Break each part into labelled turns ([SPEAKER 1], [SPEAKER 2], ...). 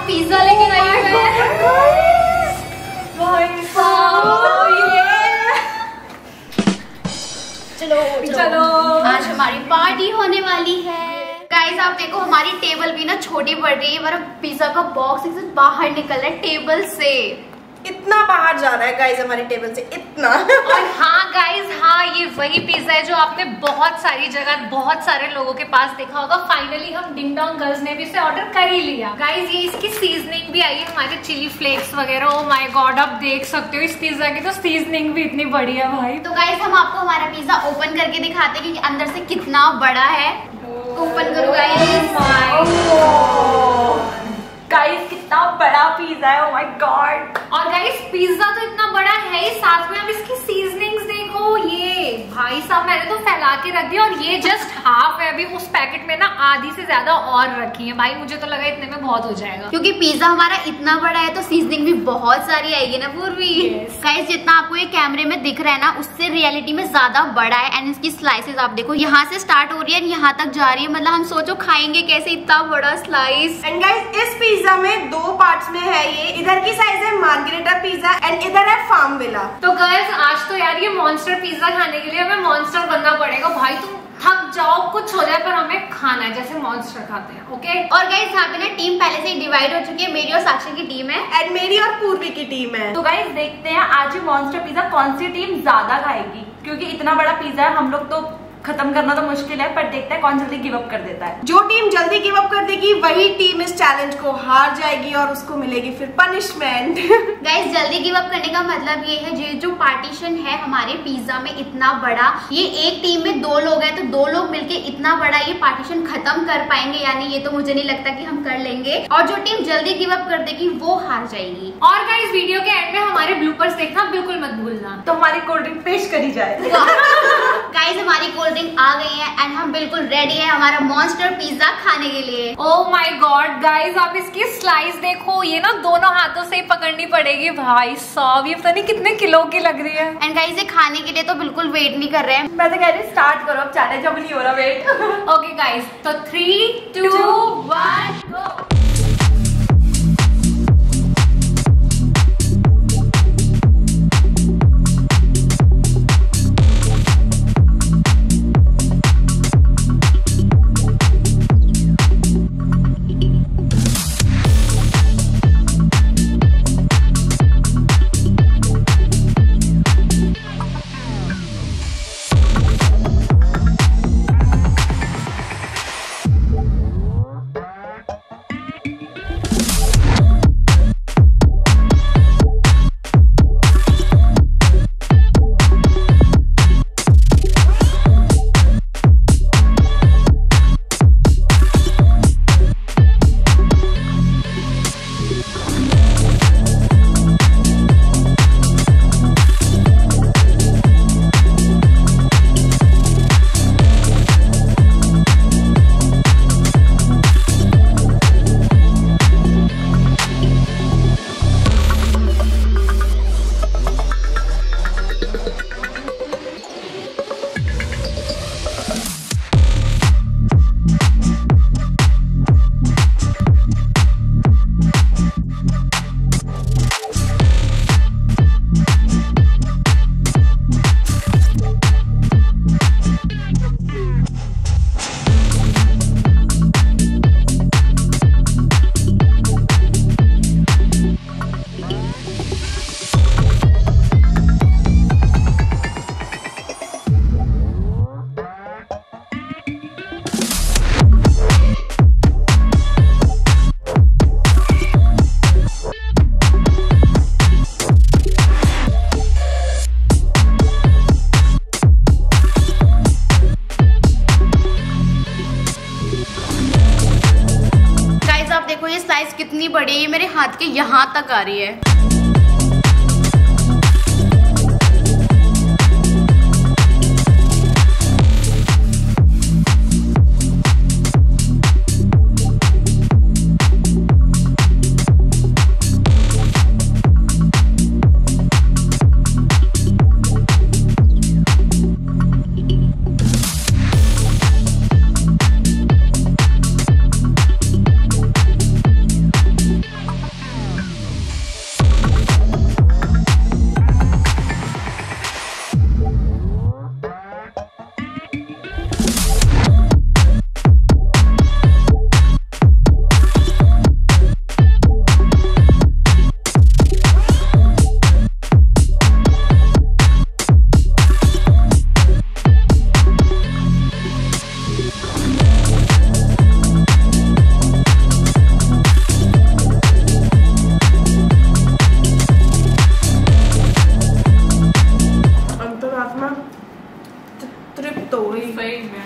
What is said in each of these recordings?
[SPEAKER 1] Pizza लेके आई हूँ चलो आज हमारी पार्टी होने वाली है। गाइस आप देखो हमारी टेबल भी ना छोटी पड़ रही है, हमारा पिज्जा का बॉक्स एकदम बाहर निकल रहा है टेबल से,
[SPEAKER 2] इतना बाहर जा रहा है गाइस हमारी टेबल से, इतना।
[SPEAKER 1] और हाँ गाइस, हाँ ये वही पिज्जा है जो आपने बहुत सारी जगह बहुत सारे लोगों के पास देखा होगा। फाइनली हम डिंग डोंग गर्ल्स ने भी इसे ऑर्डर कर ही लिया। गाइस ये इसकी सीजनिंग भी आई है, हमारे चिली फ्लेक्स वगैरह। ओ माय गॉड, आप देख सकते हो इस पिज्जा की तो सीजनिंग भी इतनी बड़ी है भाई।
[SPEAKER 3] तो गाइस हम आपको हमारा पिज्जा ओपन करके दिखाते हैं कि अंदर से कितना बड़ा है। ओपन करो
[SPEAKER 2] गाइस कितना बड़ा पिज्जा है, ओह माय गॉड।
[SPEAKER 1] और गाइस पिज्जा तो इतना बड़ा है ही, साथ में आप इसकी सीजनिंग्स देखो। ये भाई साहब मैंने तो फैला के रख दिया और ये जस्ट हाफ है। अभी उस पैकेट में ना आधी से ज्यादा और रखी है भाई, मुझे तो लगा इतने में बहुत हो जाएगा।
[SPEAKER 3] क्योंकि पिज्जा हमारा इतना बड़ा है तो सीजनिंग भी बहुत सारी आएगी ना पूर्वी। गाइस जितना आपको ये कैमरे में दिख रहा है ना उससे रियलिटी में ज्यादा बड़ा है। एंड इसकी स्लाइसेस आप देखो, यहाँ से स्टार्ट हो रही है यहाँ तक जा रही है। मतलब हम सोचो खाएंगे कैसे इतना बड़ा स्लाइस।
[SPEAKER 2] एंड गाइस इस पिज्जा में 2 पार्ट्स में है ये। इधर की साइज है मार्गरेटा पिज्जा एंड इधर है फार्म विला।
[SPEAKER 1] तो गर्ल्स आज तो यार ये मॉन्स्टर पिज्जा खाने के लिए हमें मॉन्स्टर बनना पड़ेगा भाई। तुम थक जाओ कुछ हो जाए पर हमें खाना है जैसे मॉन्स्टर खाते हैं, ओके।
[SPEAKER 3] और गाइस यहाँ पे ना टीम पहले से ही डिवाइड हो चुकी है। मेरी और साक्षी की टीम है
[SPEAKER 2] एंड मेरी और पूर्वी की टीम है।
[SPEAKER 4] तो गाइस देखते हैं आज ये मॉन्स्टर पिज्जा कौन सी टीम ज्यादा खाएगी, क्योंकि इतना बड़ा पिज्जा है, हम लोग तो खत्म करना तो मुश्किल है, पर देखते हैं कौन जल्दी गिव अप कर देता है।
[SPEAKER 2] जो टीम जल्दी गिव अप कर देगी वही टीम इस चैलेंज को हार जाएगी और उसको मिलेगी फिर पनिशमेंट।
[SPEAKER 3] गाइस जल्दी गिव अप करने का मतलब ये है ये जो पार्टीशन है हमारे पिज्जा में इतना बड़ा, ये एक टीम में 2 लोग हैं तो 2 लोग मिलके इतना बड़ा ये पार्टीशन खत्म कर पाएंगे, यानी ये तो मुझे नहीं लगता कि हम कर लेंगे। और जो टीम जल्दी गिव अप कर देगी वो हार जाएगी।
[SPEAKER 1] और गाइस वीडियो के एंड में हमारे ब्लूपर्स देखना बिल्कुल मत भूलना।
[SPEAKER 4] तो हमारी कोल्ड ड्रिंक पेश करी जाए।
[SPEAKER 3] गाइस हमारी कोल्ड ड्रिंक आ गई है एंड हम बिल्कुल रेडी है हमारा मॉन्स्टर पिज्जा खाने के लिए।
[SPEAKER 1] ओह माय गॉड गाइस आप इसकी स्लाइस देखो, ये ना दोनों हाथों से ही पकड़नी पड़ेगी भाई साहब। ये पता नहीं कितने किलो की लग रही है।
[SPEAKER 3] एंड गाइस ये खाने के लिए तो बिल्कुल वेट नहीं कर रहे हैं।
[SPEAKER 4] मैं तो कह रही स्टार्ट करो, अब चैलेंज अब नहीं हो रहा वेट।
[SPEAKER 1] ओके गाइस तो 3, 2, 1 गो।
[SPEAKER 3] कितनी बड़ी है, ये मेरे हाथ के यहाँ तक आ रही है।
[SPEAKER 1] सही में।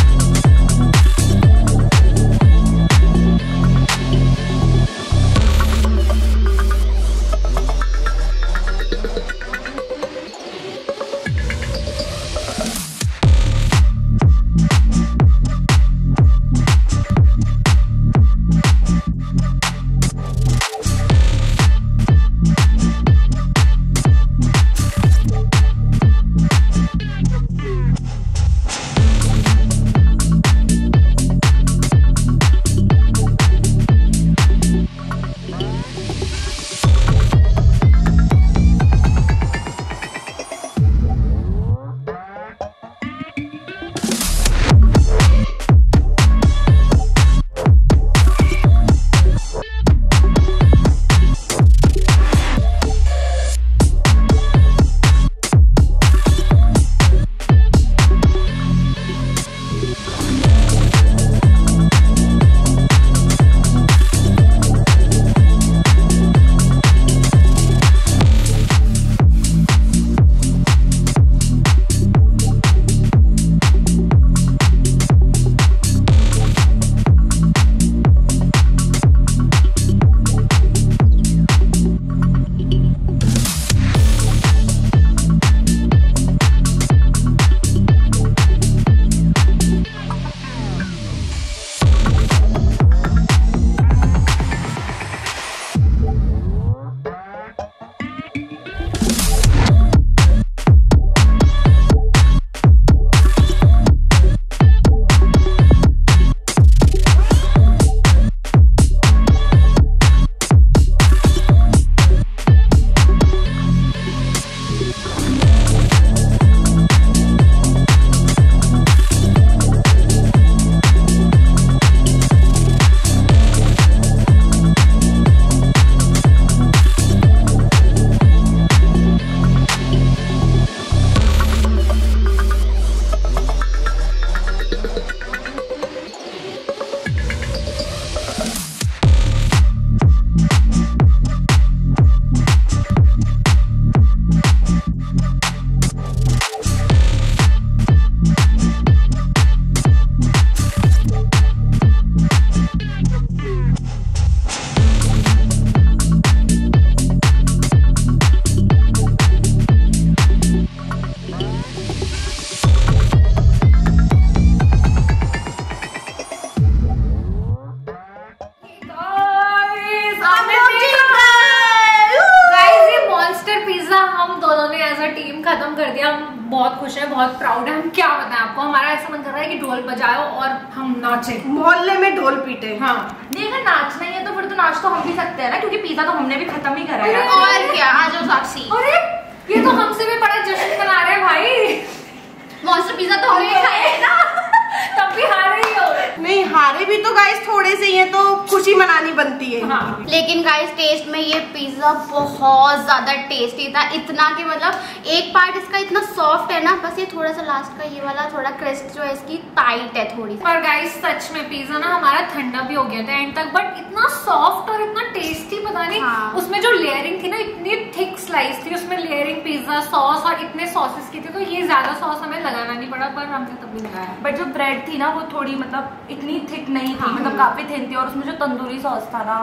[SPEAKER 1] खत्म कर दिया। हम बहुत खुश हैं, बहुत प्राउड है। हम क्या बताएं आपको, हमारा ऐसा मन कर रहा है कि ढोल बजाओ और हम नाचे,
[SPEAKER 2] मोहल्ले में ढोल पीटे।
[SPEAKER 1] हाँ
[SPEAKER 4] नहीं, अगर नाचना ही है तो फिर तो नाच तो हम भी सकते हैं ना, क्योंकि पिज्जा तो हमने भी खत्म ही करा है।
[SPEAKER 3] और क्या, आ जाओ साक्षी।
[SPEAKER 1] अरे ये तो हमसे भी बड़ा जश्न मना रहे हैं भाई।
[SPEAKER 3] मॉन्स्टर पिज्जा तो हमने खाया है ना।
[SPEAKER 1] तब भी हारे ही हो।
[SPEAKER 2] नहीं, हारे भी तो गाइस थोड़े से ही है, तो खुशी मनानी बनती है।
[SPEAKER 1] हाँ।
[SPEAKER 3] लेकिन गाइस टेस्ट में ये पिज्जा बहुत ज्यादा टेस्टी था, इतना कि मतलब एक पार्ट इसका इतना सॉफ्ट है ना, बस ये थोड़ा सा लास्ट का ये वाला थोड़ा क्रस्ट जो है इसकी टाइट है थोड़ी सी।
[SPEAKER 1] पर गाइस सच में पिज्जा ना हमारा ठंडा भी हो गया था एंड तक, बट इतना सॉफ्ट और इतना टेस्टी, पता नहीं।
[SPEAKER 3] हाँ।
[SPEAKER 1] उसमें जो लेयरिंग थी ना, इतनी थिक स्लाइस थी उसमें, लेयरिंग पिज्जा सॉस और इतने सॉसेस की थी, तो ये ज्यादा सॉस हमें लगाना नहीं पड़ा, पर हमने तब भी लगाया।
[SPEAKER 4] बट जो ब्रेड थी ना वो थोड़ी मतलब इतनी थिक नहीं थी,
[SPEAKER 1] हाँ।
[SPEAKER 4] मतलब काफी थिन थी, और उसमें जो तंदूरी सॉस था ना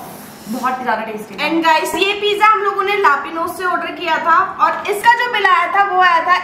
[SPEAKER 4] बहुत ज्यादा टेस्टी था।
[SPEAKER 2] एंड गाइस ये पिज्जा हम लोगों ने लापिनोस से ऑर्डर किया था और इसका जो बिल आया था वो आया था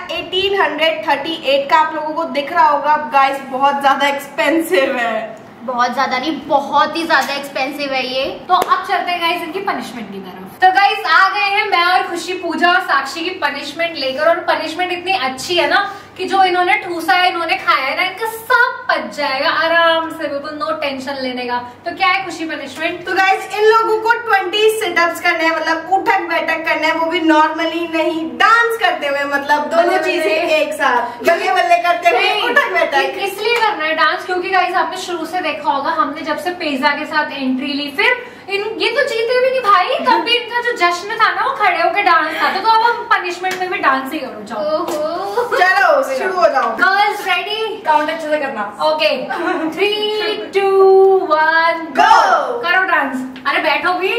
[SPEAKER 2] 1838 का। आप लोगों को दिख रहा होगा गाइस, बहुत ज्यादा एक्सपेंसिव है।
[SPEAKER 3] बहुत ज्यादा नहीं, बहुत ही ज्यादा एक्सपेंसिव है ये।
[SPEAKER 1] तो अब चलते हैं गाइस इनकी पनिशमेंट की तरफ। तो गाइस आ गए हैं मैं और खुशी, पूजा और साक्षी की पनिशमेंट लेकर, और पनिशमेंट इतनी अच्छी है ना कि जो इन्होंने ठूसा है, इन्होंने खाया है ना, इनका सब पच जाएगा आराम से, बिल्कुल नो टेंशन लेने का। तो क्या है खुशी पनिशमेंट?
[SPEAKER 2] तो गाइस इन लोगों को 20 सिटअप्स करने हैं, मतलब उठक बैठक करना है, वो भी नॉर्मली नहीं, डांस करते हुए, मतलब दोनों चीजें एक साथ, गले बल्ले करते हुए उठक बैठक।
[SPEAKER 1] इसलिए करना है डांस क्योंकि गाइस आपने शुरू से देखा होगा, हमने जब से पिज्जा के साथ एंट्री ली, फिर ये तो जीते भी नहीं भाई, तब भी इनका जो जश्न था ना वो खड़े होकर डांस था, तो अब हम पनिशमेंट में भी डांस ही करो। जाओ
[SPEAKER 2] चलो शुरू हो जाओ।
[SPEAKER 1] Girls ready?
[SPEAKER 4] काउंट अच्छे से करना।
[SPEAKER 1] Okay 3 2 1
[SPEAKER 2] go.
[SPEAKER 1] करो डांस। अरे बैठो भी।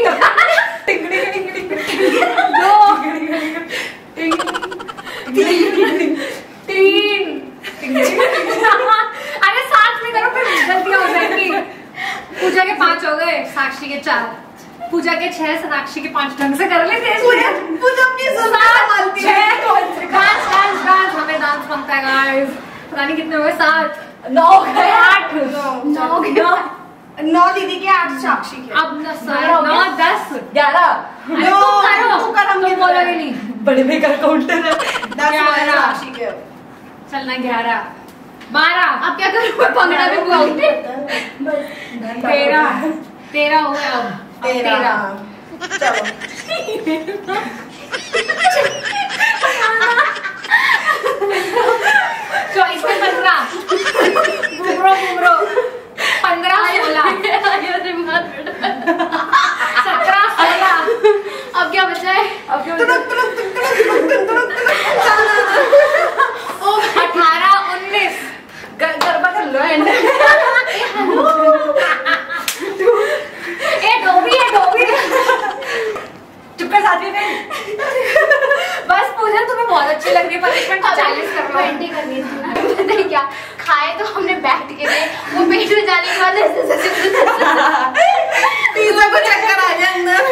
[SPEAKER 1] दो 3 के 6, सोनाक्षी के 5 ढंग से कर लेते हैं।
[SPEAKER 2] मुझे अपनी जुबान संभालती है।
[SPEAKER 1] डांस हमें डांस बनता है गाइस। पता नहीं कितने हुए, 7,
[SPEAKER 4] 9 गए,
[SPEAKER 1] 8,
[SPEAKER 2] 9 दीदी के 8 साक्षी के।
[SPEAKER 1] अब 9, 10,
[SPEAKER 4] 11
[SPEAKER 2] तू कर, हम
[SPEAKER 1] बोलोगे नहीं।
[SPEAKER 4] बड़े बेकार काउंटर है।
[SPEAKER 2] 10 साक्षी के।
[SPEAKER 1] चलना 11, 12,
[SPEAKER 3] अब क्या करूँ, भंगड़ा भी बुआऊंगी।
[SPEAKER 1] 13 हो गया। अब 13
[SPEAKER 2] चलो
[SPEAKER 1] 24 में 15 घुमरो 15, 16, 17, 16।
[SPEAKER 3] अब क्या बचा है?
[SPEAKER 4] अब क्यों
[SPEAKER 1] 18, 19।
[SPEAKER 4] गरबा कर लो एंड।
[SPEAKER 1] डोबी
[SPEAKER 4] चुप कर साथी में।
[SPEAKER 1] बस पूजा तुम्हें बहुत अच्छी लग रही है, पनिशमेंट 40 कर लो।
[SPEAKER 3] 20 करनी थी ना। पता है क्या खाए तो हमने बैठ के थे, वो पेट में जाने के बाद
[SPEAKER 2] पिज्जा को चक्कर आ गया अंदर।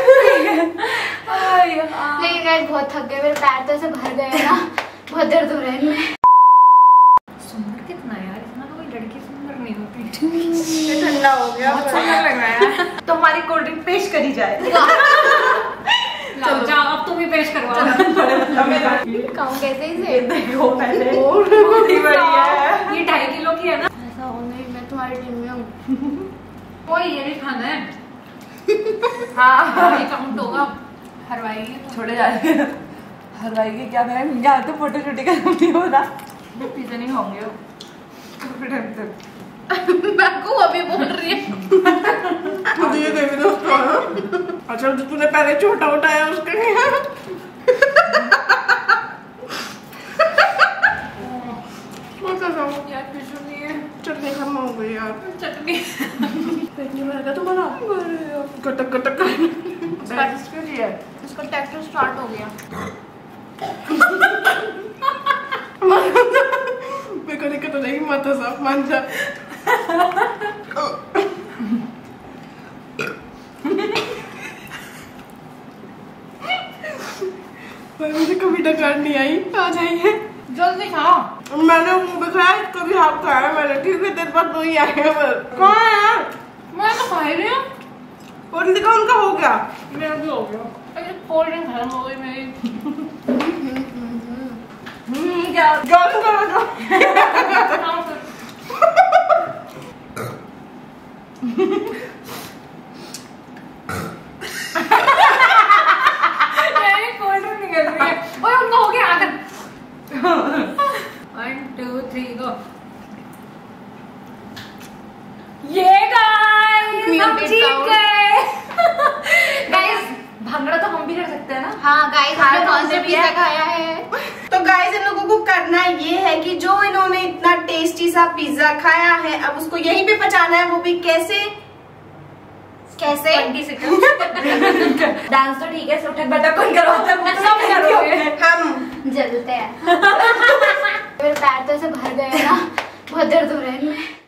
[SPEAKER 3] लेकिन गाइस बहुत थक गए, मेरे पैर तो ऐसे भर गए ना, बहुत दर्द हो रहा है इनमें।
[SPEAKER 1] सुंदर कितना यार, इतना तो कोई लड़की सुंदर नहीं होती।
[SPEAKER 2] ठंडा हो गया।
[SPEAKER 1] बहुत सुंदर लग रहा है।
[SPEAKER 4] तो हमारी कोल्ड ड्रिंक पेश करी जाए।
[SPEAKER 1] चलो जाओ, अब तुम ही पेश करवाओ।
[SPEAKER 3] खाऊं कैसे इसे?
[SPEAKER 4] देखो पहले बहुत ही बढ़िया है।
[SPEAKER 1] ये 2.5 किलो की है ना।
[SPEAKER 3] ऐसा हो नहीं, मैं तुम्हारी टीम में हूँ।
[SPEAKER 1] कोई ये नहीं खाना है।
[SPEAKER 4] हाँ
[SPEAKER 1] ये काउंट होगा, हरवाएगी तो।
[SPEAKER 4] छोड़े जा रहे हैं। हलवाई की क्या बहन, यहाँ तो फोटो शूटिंग का नहीं हो रहा। पिज्जा नहीं खाऊंगे
[SPEAKER 3] मैं को अभी बोल रही है।
[SPEAKER 2] ये देवी दोस्तों। अच्छा जो तूने पहले छोटा उठाया उसका क्या?
[SPEAKER 1] यार कुछ नहीं है।
[SPEAKER 2] चटनी खत्म हो गई यार।
[SPEAKER 1] चटनी
[SPEAKER 2] पेट नहीं भरेगा तुम्हारा? कटक कटक
[SPEAKER 3] इसके लिए इसका टेक्सचर स्टार्ट हो गया।
[SPEAKER 2] मेरे को दिक्कत नहीं, मत साफ मान जा। मुझे कभी डकार नहीं आई। आ जाइए
[SPEAKER 1] जल्दी खाओ।
[SPEAKER 2] मैंने मुंह पे खाया, कभी हाथ खाया मैंने। ठीक है तेरे पास दो ही आए हैं बस। कहाँ है यार?
[SPEAKER 1] मैं तो खा ही रही हूँ।
[SPEAKER 2] और उनका हो गया।
[SPEAKER 1] मेरा भी हो गया। अरे कोल्ड ड्रिंक खत्म हो गई मेरी।
[SPEAKER 4] क्या
[SPEAKER 2] जॉन करो
[SPEAKER 1] खाओ फिर। मेरी कोल्ड ड्रिंक निकल रही है। ओए उनका हो गया आखिर। 1, 2, 3 गो। ये गाइस हम जीत गए। गाइस भंगड़ा तो हम भी कर सकते हैं ना।
[SPEAKER 3] हाँ गाइस, हमने कौन से पिज्जा खाया है?
[SPEAKER 2] तो गाइस इन लोगों को करना ये है कि जो इन्होंने इतना टेस्टी सा पिज्जा खाया है, अब उसको यहीं पे पचाना है। वो भी कैसे?
[SPEAKER 1] 20 सेकंड।
[SPEAKER 4] डांस तो ठीक है, उठक बैठक कौन करवाता है? वो तो
[SPEAKER 1] सब करोगे।
[SPEAKER 2] हम
[SPEAKER 3] जलते हैं। मेरे पैर तो ऐसे भर गए ना, बहुत दर्द हो रहा है इनमें।